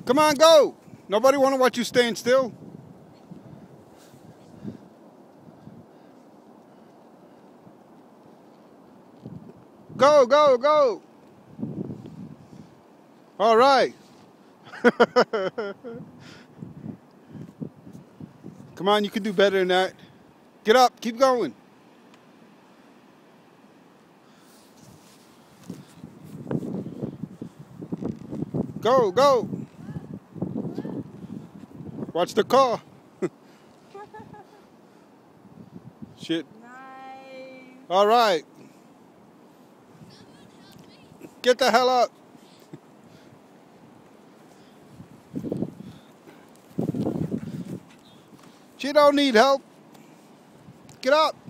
Come on, go. Nobody want to watch you stand still. Go, go, go. All right. Come on, you can do better than that. Get up, keep going. Go, go. Watch the car. Shit. Nice. All right. Get the hell up. She don't need help. Get up.